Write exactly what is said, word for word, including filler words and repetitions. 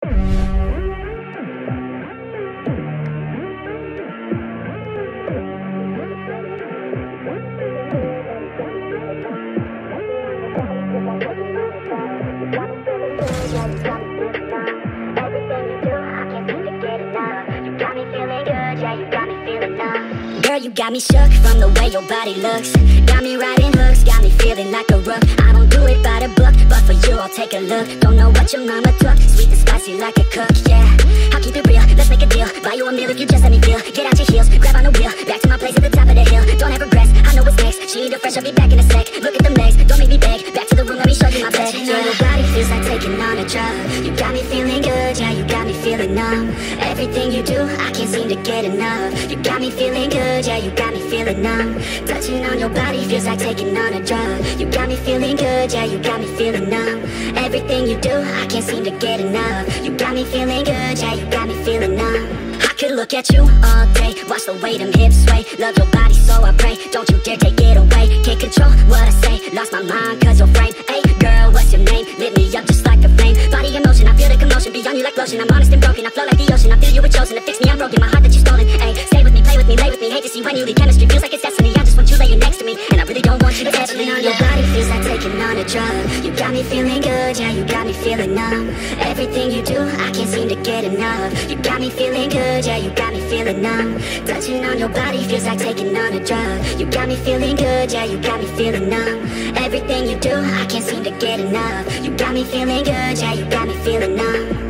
Girl, you got me shook from the way your body looks. Got me riding hooks, got me feeling like a rook. I don't do it by the book, but for you I'll take a look. Don't know what your mama took, sweet and spicy like a cook, yeah. I'll keep it real, let's make a deal. Buy you a meal if you just let me feel. Get out your heels, grab on the wheel. Back to my place at the top of the hill. Don't have regrets, I know what's next. She ain't fresh, I'll be back in a sec. Look at them legs, don't make me beg. Back to the room, let me show you my bed. Touching on your body feels like taking on a drug. You got me feeling good, yeah, you got me feeling numb. Everything you do, I can't seem to get enough. You got me feeling good, yeah, you got me feeling numb. Touching on your body feels like taking on a drug. You got me feeling good, yeah, you got me feeling numb. Everything you do, I can't seem to get enough. You got me feeling good, yeah, you got me feeling numb. I could look at you all day, watch the way them hips sway. Love your body, so I pray, don't you dare take it away. Can't control what I say, lost my mind cause your frame. Hey girl, what's your name? Lit me up just like a flame. Body in motion, I feel the commotion, beyond you like lotion. I'm honest and broken, I flow like the ocean. I feel you were chosen to fix me, I'm broken, my heart that you stolen. Hey, stay with me, play with me, lay with me. Hate to see when you leave, chemistry feels like it's destiny. I just want you laying next to me, and I really don't want you to touch me. On your body feels like taking on a drug. You got me feeling good, yeah, you got me feeling numb. Everything you do, I can't seem to get enough. You got me feeling good, yeah, you got me feeling numb. Touching on your body feels like taking on a drug. You got me feeling good, yeah, you got me feeling numb. Everything you do, I can't seem to get enough. You got me feeling good, yeah, you got me feeling numb.